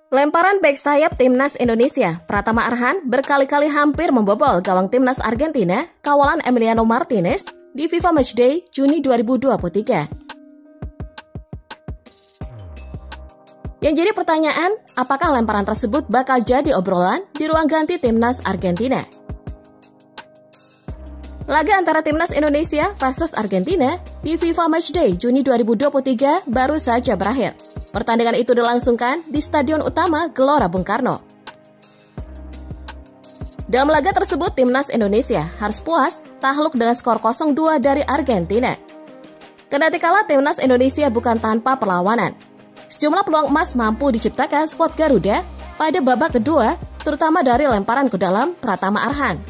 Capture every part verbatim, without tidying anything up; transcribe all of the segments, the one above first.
Lemparan bek sayap Timnas Indonesia, Pratama Arhan berkali-kali hampir membobol gawang Timnas Argentina, kawalan Emiliano Martinez, di FIFA Matchday Juni dua ribu dua puluh tiga. Yang jadi pertanyaan, apakah lemparan tersebut bakal jadi obrolan di ruang ganti Timnas Argentina? Laga antara Timnas Indonesia versus Argentina di FIFA Matchday Juni dua ribu dua puluh tiga baru saja berakhir. Pertandingan itu dilangsungkan di Stadion Utama Gelora Bung Karno. Dalam laga tersebut, Timnas Indonesia harus puas takluk dengan skor nol dua dari Argentina. Kendati kala Timnas Indonesia bukan tanpa perlawanan. Sejumlah peluang emas mampu diciptakan skuad Garuda pada babak kedua, terutama dari lemparan ke dalam Pratama Arhan.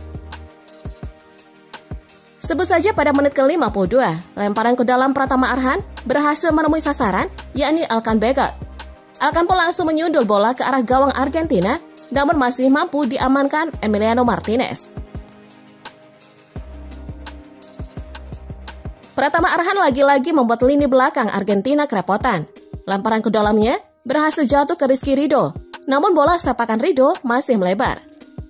Sebut saja pada menit ke lima puluh dua, lemparan ke dalam Pratama Arhan berhasil menemui sasaran, yakni Alkan Begot. Alkan pun langsung menyundul bola ke arah gawang Argentina, namun masih mampu diamankan Emiliano Martinez. Pratama Arhan lagi-lagi membuat lini belakang Argentina kerepotan. Lemparan ke dalamnya berhasil jatuh ke Rizky Ridho, namun bola sepakan Ridho masih melebar.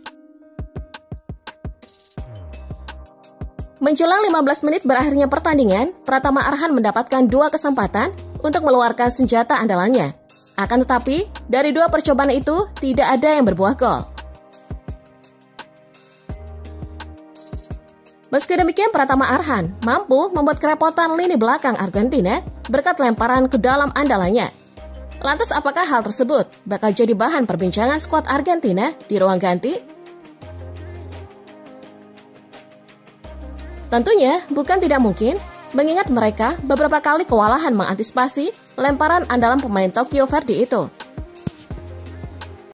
Menjelang lima belas menit berakhirnya pertandingan, Pratama Arhan mendapatkan dua kesempatan untuk meluarkan senjata andalannya. Akan tetapi, dari dua percobaan itu, tidak ada yang berbuah gol. Meski demikian, Pratama Arhan mampu membuat kerepotan lini belakang Argentina berkat lemparan ke dalam andalannya. Lantas apakah hal tersebut bakal jadi bahan perbincangan skuad Argentina di ruang ganti? Tentunya bukan tidak mungkin, mengingat mereka beberapa kali kewalahan mengantisipasi lemparan andalan pemain Tokyo Verdy itu.